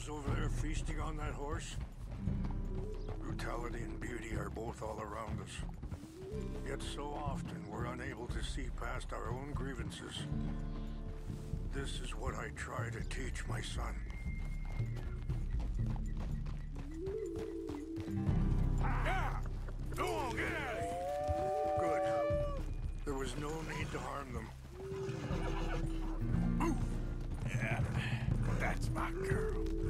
elves over there feasting on that horse? Brutality and beauty are both all around us. Yet so often we're unable to see past our own grievances. This is what I try to teach my son. Yeah! Go on, get at it! Good. There was no need to harm them. Yeah, that's my girl.